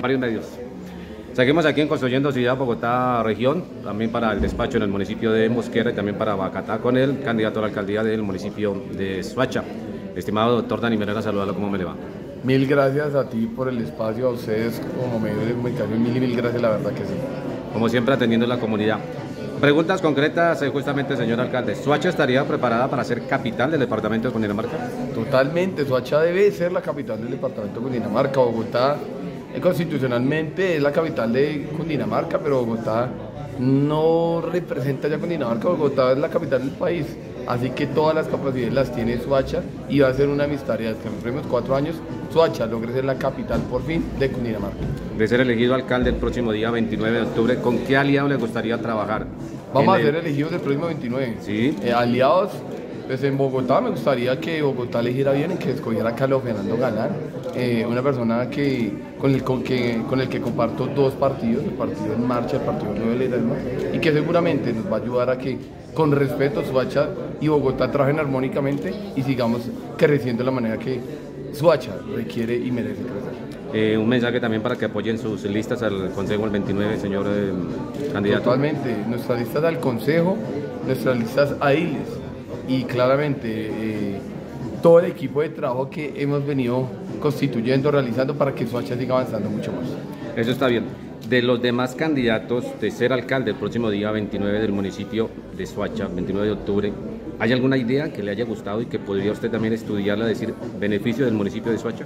varios medios. Seguimos aquí en Construyendo Ciudad Bogotá Región, también para el despacho en el municipio de Mosquera y también para Bacatá con el candidato a la alcaldía del municipio de Soacha. Estimado doctor Dani Merera, saludarlo, ¿cómo me le va? Mil gracias a ti por el espacio, a ustedes como medio de comunicación, mil gracias, la verdad que sí. Como siempre, atendiendo la comunidad. Preguntas concretas, justamente, señor alcalde. ¿Soacha estaría preparada para ser capital del departamento de Cundinamarca? Totalmente, Soacha debe ser la capital del departamento de Cundinamarca. Bogotá constitucionalmente es la capital de Cundinamarca, pero Bogotá no representa ya Cundinamarca. Bogotá es la capital del país, así que todas las capacidades las tiene Soacha y va a ser una de mis tareas que en los próximos 4 años Soacha logre ser la capital por fin de Cundinamarca. De ser elegido alcalde el próximo día 29 de octubre, ¿con qué aliado le gustaría trabajar? Vamos a ser elegidos el próximo 29. Sí. Aliados, pues en Bogotá me gustaría que Bogotá eligiera bien y que escogiera a Carlos Fernando Galán, una persona con el que comparto 2 partidos, el partido En Marcha, el partido Nuevo Liderazgo, y que seguramente nos va a ayudar a que con respeto Soacha y Bogotá trabajen armónicamente y sigamos creciendo de la manera que Soacha requiere y merece crecer. Un mensaje también para que apoyen sus listas al Consejo el 29, señor candidato. Totalmente, nuestras listas al Consejo, nuestras listas a ILES y claramente todo el equipo de trabajo que hemos venido constituyendo, realizando para que Soacha siga avanzando mucho más. Eso está bien. De los demás candidatos de ser alcalde el próximo día 29 del municipio de Soacha, 29 de octubre, ¿hay alguna idea que le haya gustado y que podría usted también estudiarla, decir, beneficio del municipio de Soacha?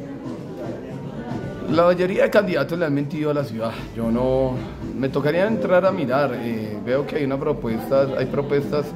La mayoría de candidatos le han mentido a la ciudad. Yo no... Me tocaría entrar a mirar. Veo que hay propuestas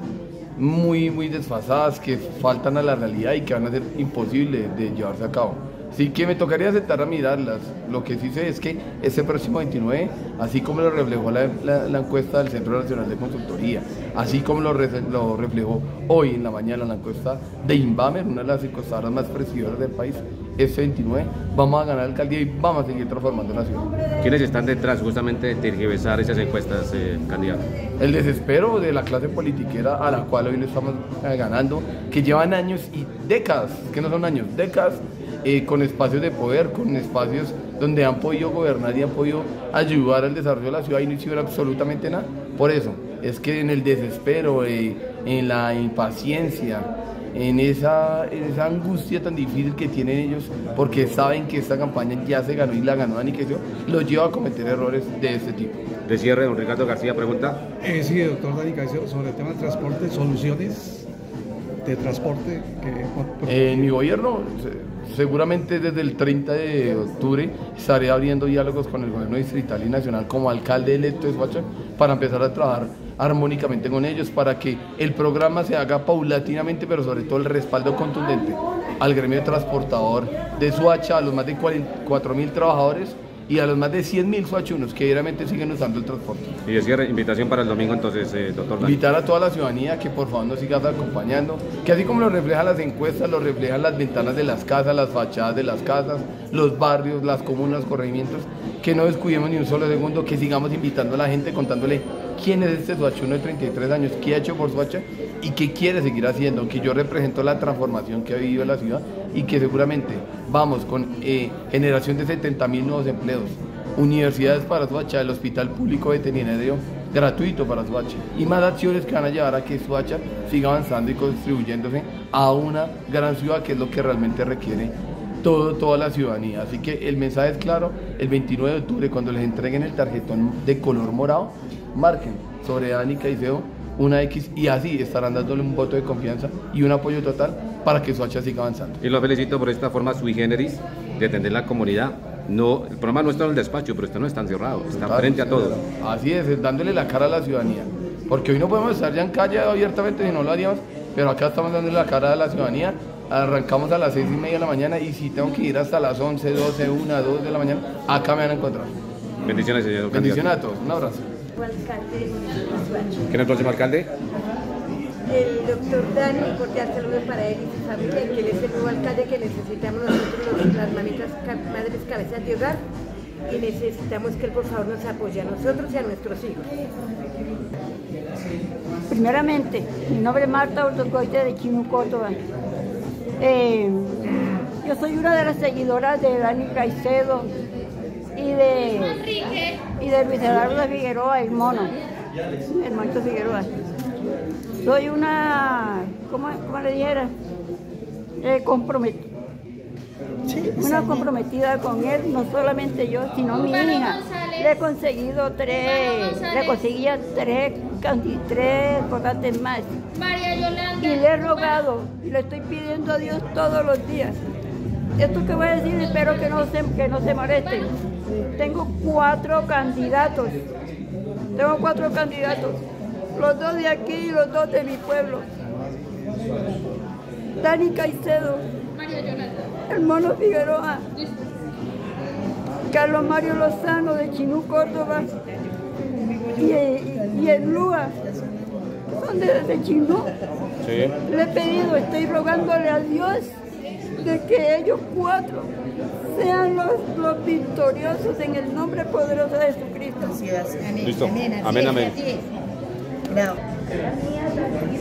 muy desfasadas que faltan a la realidad y que van a ser imposibles de llevarse a cabo. Así que me tocaría sentar a mirarlas. Lo que sí sé es que este próximo 29, así como lo reflejó la encuesta del Centro Nacional de Consultoría, así como lo reflejó hoy en la mañana la encuesta de Invamer, una de las encuestadoras más prestigiosas del país, este 29 vamos a ganar la alcaldía y vamos a seguir transformando la ciudad. ¿Quiénes están detrás justamente de tergiversar esas encuestas, candidato? El desespero de la clase politiquera a la cual hoy le estamos ganando, que llevan años y décadas, que no son años, décadas, con espacios de poder, con espacios donde han podido gobernar y han podido ayudar al desarrollo de la ciudad y no hicieron absolutamente nada. Por eso, es que en el desespero, en la impaciencia, en esa angustia tan difícil que tienen ellos, porque saben que esta campaña ya se ganó y la ganó Dani, que yo los lleva a cometer errores de este tipo. De cierre, don Ricardo García pregunta. Sí, doctor Dani Caicedo, sobre el tema del transporte, soluciones de transporte que... En mi gobierno, seguramente desde el 30 de octubre estaré abriendo diálogos con el gobierno distrital y nacional como alcalde electo de Soacha para empezar a trabajar armónicamente con ellos para que el programa se haga paulatinamente, pero sobre todo el respaldo contundente al gremio transportador de Soacha, a los más de 44.000 trabajadores y a los más de 100.000 soachunos que diariamente siguen usando el transporte. Y de cierre, invitación para el domingo entonces, doctor Dani. Invitar a toda la ciudadanía que por favor nos siga acompañando, que así como lo reflejan las encuestas, lo reflejan las ventanas de las casas, las fachadas de las casas, los barrios, las comunas, corregimientos, que no descuidemos ni un solo segundo, que sigamos invitando a la gente, contándole quién es este soachuno de 33 años, qué ha hecho por Soacha y qué quiere seguir haciendo, que yo represento la transformación que ha vivido la ciudad y que seguramente vamos con generación de 70.000 nuevos empleos, universidades para Soacha, el hospital público veterinario gratuito para Soacha y más acciones que van a llevar a que Soacha siga avanzando y contribuyéndose a una gran ciudad que es lo que realmente requiere toda la ciudadanía. Así que el mensaje es claro, el 29 de octubre cuando les entreguen el tarjetón de color morado, marquen sobre Dani Caicedo una X y así estarán dándole un voto de confianza y un apoyo total para que Soacha siga avanzando. Y lo felicito por esta forma sui generis de atender la comunidad. No, el programa no está en el despacho, pero usted no está encerrado, está frente a todos. Así es, dándole la cara a la ciudadanía, porque hoy no podemos estar ya en calle abiertamente si no lo haríamos, pero acá estamos dándole la cara a la ciudadanía. Arrancamos a las 6:30 de la mañana y si tengo que ir hasta las 11, 12, 1, 2 de la mañana, acá me van a encontrar. Bendiciones, señor. Bendiciones a todos, un abrazo. ¿Quién es el próximo alcalde? El doctor Dani, cordial saludo para él y su familia, que él es el nuevo alcalde que necesitamos nosotros, las madres cabezas de hogar, y necesitamos que él por favor nos apoye a nosotros y a nuestros hijos. Primeramente, mi nombre es Marta Ortocoite de Chinucótoba. Yo soy una de las seguidoras de Dani Caicedo y de Luis Eduardo Figueroa, el monito Figueroa. Soy una, ¿cómo le dijera? Una comprometida con él, no solamente yo, sino mi hija. Le he conseguido conseguía tres votantes más. Y le he rogado, y le estoy pidiendo a Dios todos los días. Esto que voy a decir, espero que no se molesten. Tengo 4 candidatos. Los 2 de aquí y los 2 de mi pueblo. Dani Caicedo, el Mono Figueroa, Carlos Mario Lozano de Chinú, Córdoba, y el Lúa, son de Chinú. Sí. Le he pedido, estoy rogándole a Dios de que ellos 4 sean los victoriosos en el nombre poderoso de Jesucristo. Listo. Amén, amén. Bravo.